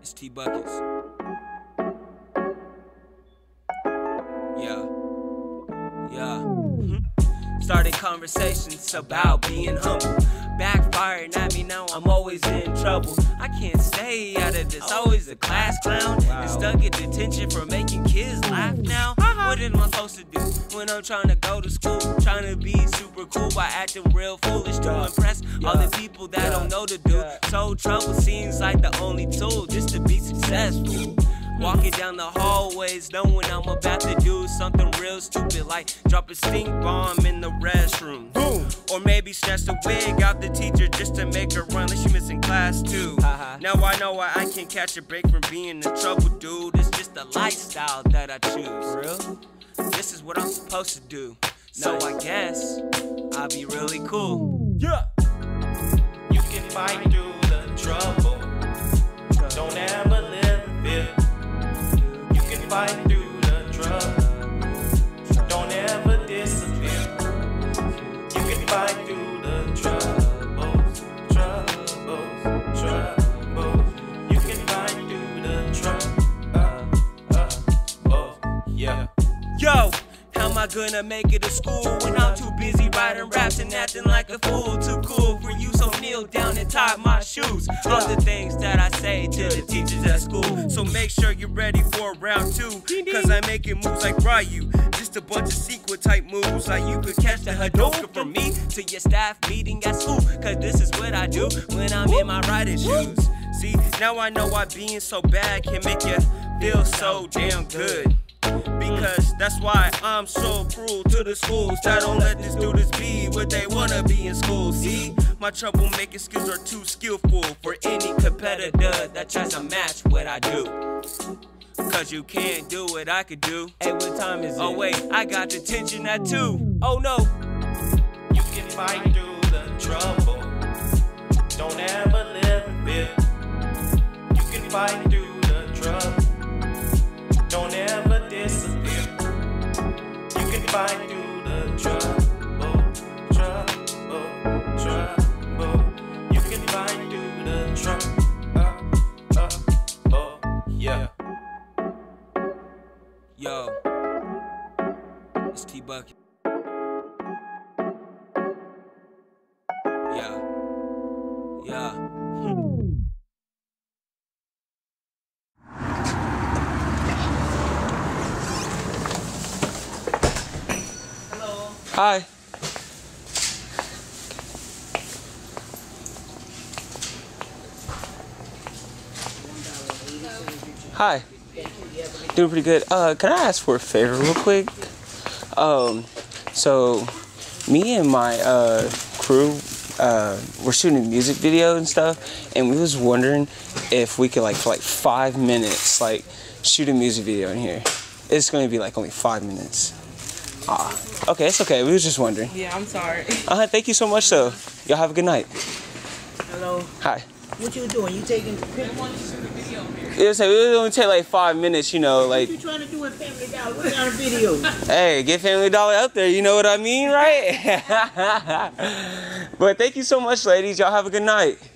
It's T Buckets. Yeah. Started conversations about being humble. Backfiring at me, now I'm always in trouble. I can't stay out of this, always a class clown. And stuck in detention for making kids laugh now. What am I supposed to do when I'm trying to go to school? Trying to be super cool by acting real foolish to impress all the people that don't know the do. So trouble seems like the only tool just to be successful. Walking down the hallways knowing I'm about to do something real stupid, like drop a stink bomb in the restroom. Boom. Or maybe snatch the wig out the teacher just to make her run like she missing class too. Now I know why I can't catch a break from being in trouble, dude. It's just the lifestyle that I choose. Real? This is what I'm supposed to do. So I guess I'll be really cool. Yeah. You can fight through the trouble. Don't ever live in fear. Fight through the trouble. Don't ever disappear. You can fight through the troubles. You can fight through the troubles. Yeah. Yo, how am I gonna make it to school when I'm too busy writing raps and acting like a fool? Too cool for you, so kneel down and tie my shoes. All the things that I say to the teachers at school. So make sure you're ready for round two, cause I'm making moves like Ryu. Just a bunch of sequel type moves, like you could catch the Hadouken from me to your staff meeting at school. Cause this is what I do when I'm in my riding shoes. See, now I know why being so bad can make you feel so damn good. Because that's why I'm so cruel to the schools that don't let the students be what they wanna be in school. See, my troublemaking skills are too skillful for any competitor that tries to match what I do. Cause you can't do what I could do. Hey, what time is it? Oh wait, I got detention at 2. Oh no. You can fight through the trouble. Don't ever live in fear. You can fight through the trouble. Don't ever disappear. You can fight through the trouble. You can fight through the trouble. Yeah. Yo, it's T Bucket. Yeah. Hi. Hi. Doing pretty good. Can I ask for a favor real quick? So me and my crew we're shooting a music video and stuff, and we was wondering if we could for 5 minutes shoot a music video in here. It's gonna be only 5 minutes. Okay, it's okay. We was just wondering. Yeah, I'm sorry. Thank you so much, though. Y'all have a good night. Hello. Hi. What you doing? You taking pictures? Yeah, so it only take 5 minutes, What you trying to do with Family Dollar? What kind of video? Hey, get Family Dollar out there. You know what I mean, right? But thank you so much, ladies. Y'all have a good night.